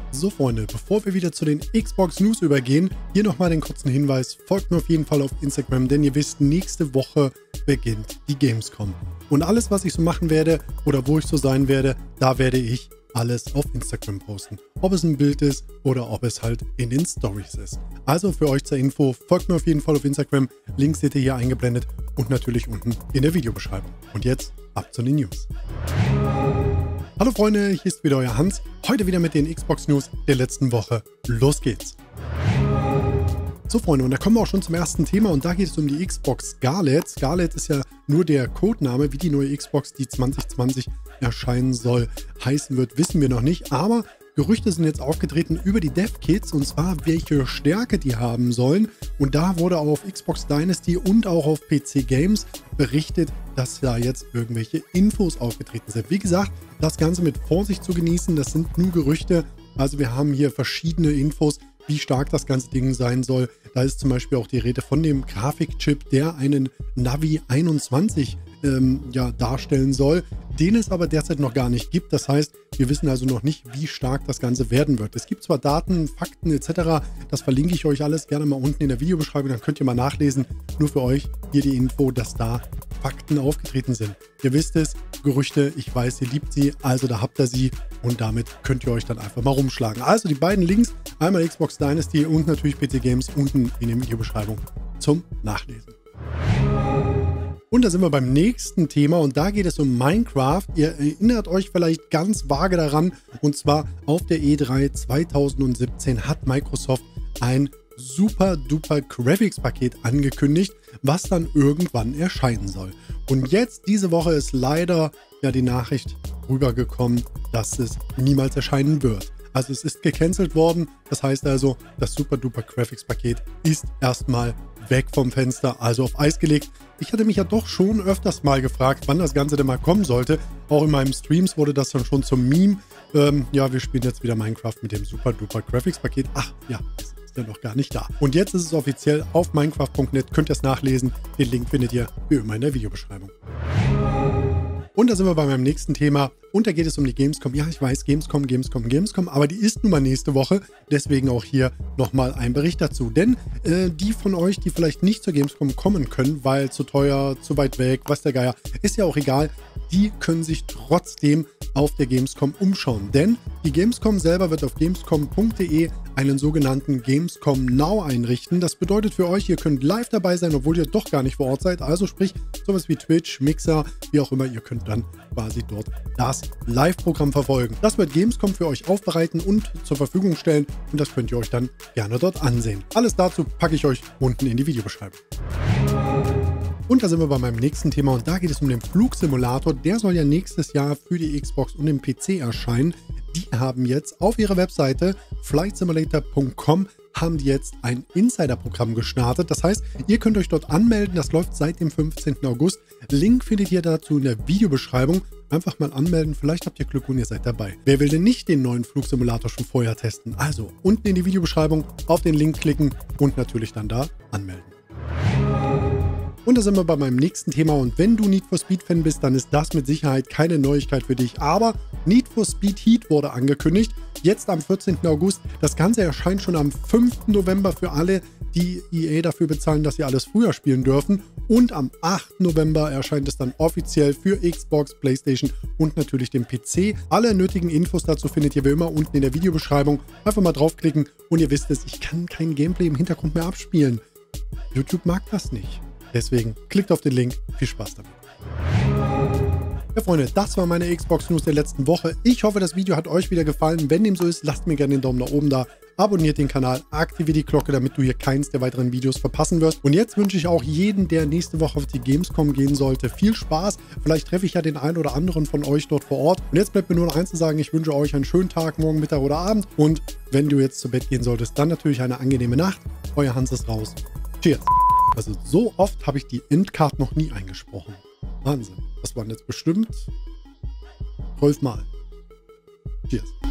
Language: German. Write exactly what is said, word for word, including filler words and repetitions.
So Freunde, bevor wir wieder zu den Xbox News übergehen, hier nochmal den kurzen Hinweis, folgt mir auf jeden Fall auf Instagram, denn ihr wisst, nächste Woche beginnt die Gamescom. Und alles, was ich so machen werde oder wo ich so sein werde, da werde ich alles auf Instagram posten. Ob es ein Bild ist oder ob es halt in den Stories ist. Also für euch zur Info, folgt mir auf jeden Fall auf Instagram, Links seht ihr hier eingeblendet und natürlich unten in der Videobeschreibung. Und jetzt ab zu den News. Hallo Freunde, hier ist wieder euer Hans. Heute wieder mit den Xbox News der letzten Woche. Los geht's! So Freunde, und da kommen wir auch schon zum ersten Thema und da geht es um die Xbox Scarlett. Scarlett ist ja nur der Codename, wie die neue Xbox, die zwanzig zwanzig erscheinen soll, heißen wird, wissen wir noch nicht. Aber Gerüchte sind jetzt aufgetreten über die Dev-Kits und zwar welche Stärke die haben sollen. Und da wurde auch auf Xbox Dynasty und auch auf P C Games berichtet, dass da jetzt irgendwelche Infos aufgetreten sind. Wie gesagt, das Ganze mit Vorsicht zu genießen, das sind nur Gerüchte. Also wir haben hier verschiedene Infos, wie stark das ganze Ding sein soll. Da ist zum Beispiel auch die Rede von dem Grafikchip, der einen Navi einundzwanzig ähm, ja, darstellen soll, den es aber derzeit noch gar nicht gibt. Das heißt, wir wissen also noch nicht, wie stark das Ganze werden wird. Es gibt zwar Daten, Fakten et cetera. Das verlinke ich euch alles gerne mal unten in der Videobeschreibung, dann könnt ihr mal nachlesen. Nur für euch hier die Info, dass da Fakten aufgetreten sind. Ihr wisst es, Gerüchte, ich weiß, ihr liebt sie, also da habt ihr sie und damit könnt ihr euch dann einfach mal rumschlagen. Also die beiden Links, einmal Xbox Dynasty und natürlich P C Games unten in der Videobeschreibung zum Nachlesen. Und da sind wir beim nächsten Thema und da geht es um Minecraft. Ihr erinnert euch vielleicht ganz vage daran und zwar auf der E drei zweitausendsiebzehn hat Microsoft ein super duper Graphics-Paket angekündigt, was dann irgendwann erscheinen soll. Und jetzt, diese Woche, ist leider ja die Nachricht rübergekommen, dass es niemals erscheinen wird. Also es ist gecancelt worden, das heißt also, das super duper Graphics-Paket ist erstmal weg vom Fenster, also auf Eis gelegt. Ich hatte mich ja doch schon öfters mal gefragt, wann das Ganze denn mal kommen sollte. Auch in meinen Streams wurde das dann schon zum Meme. Ähm, ja, wir spielen jetzt wieder Minecraft mit dem super duper Graphics-Paket. Ach ja, es ist ja noch gar nicht da. Und jetzt ist es offiziell auf minecraft punkt net, könnt ihr es nachlesen. Den Link findet ihr wie immer in der Videobeschreibung. Und da sind wir bei meinem nächsten Thema und da geht es um die Gamescom. Ja, ich weiß, Gamescom, Gamescom, Gamescom, aber die ist nun mal nächste Woche. Deswegen auch hier nochmal ein Bericht dazu. Denn äh, die von euch, die vielleicht nicht zur Gamescom kommen können, weil zu teuer, zu weit weg, was der Geier, ist ja auch egal. Die können sich trotzdem auf der Gamescom umschauen. Denn die Gamescom selber wird auf gamescom punkt de einen sogenannten Gamescom Now einrichten. Das bedeutet für euch, ihr könnt live dabei sein, obwohl ihr doch gar nicht vor Ort seid. Also sprich, sowas wie Twitch, Mixer, wie auch immer, ihr könnt dann quasi dort das Live-Programm verfolgen. Das wird Gamescom für euch aufbereiten und zur Verfügung stellen und das könnt ihr euch dann gerne dort ansehen. Alles dazu packe ich euch unten in die Videobeschreibung. Und da sind wir bei meinem nächsten Thema und da geht es um den Flugsimulator. Der soll ja nächstes Jahr für die Xbox und den P C erscheinen. Die haben jetzt auf ihrer Webseite flight simulator punkt com haben die jetzt ein Insider-Programm gestartet. Das heißt, ihr könnt euch dort anmelden. Das läuft seit dem fünfzehnten August. Link findet ihr dazu in der Videobeschreibung. Einfach mal anmelden. Vielleicht habt ihr Glück und ihr seid dabei. Wer will denn nicht den neuen Flugsimulator schon vorher testen? Also unten in die Videobeschreibung auf den Link klicken und natürlich dann da anmelden. Und da sind wir bei meinem nächsten Thema und wenn du Need for Speed Fan bist, dann ist das mit Sicherheit keine Neuigkeit für dich, aber Need for Speed Heat wurde angekündigt, jetzt am vierzehnten August. Das Ganze erscheint schon am fünften November für alle, die E A dafür bezahlen, dass sie alles früher spielen dürfen und am achten November erscheint es dann offiziell für Xbox, PlayStation und natürlich den P C. Alle nötigen Infos dazu findet ihr wie immer unten in der Videobeschreibung. Einfach mal draufklicken und ihr wisst es, ich kann kein Gameplay im Hintergrund mehr abspielen. YouTube mag das nicht. Deswegen klickt auf den Link. Viel Spaß damit. Ja Freunde, das war meine Xbox News der letzten Woche. Ich hoffe, das Video hat euch wieder gefallen. Wenn dem so ist, lasst mir gerne den Daumen nach oben da. Abonniert den Kanal, aktiviert die Glocke, damit du hier keins der weiteren Videos verpassen wirst. Und jetzt wünsche ich auch jedem, der nächste Woche auf die Gamescom gehen sollte, viel Spaß. Vielleicht treffe ich ja den einen oder anderen von euch dort vor Ort. Und jetzt bleibt mir nur noch eins zu sagen, ich wünsche euch einen schönen Tag, morgen, Mittag oder Abend. Und wenn du jetzt zu Bett gehen solltest, dann natürlich eine angenehme Nacht. Euer Hans ist raus. Cheers! Also so oft habe ich die Endcard noch nie eingesprochen. Wahnsinn. Das waren jetzt bestimmt zwölf Mal. Cheers.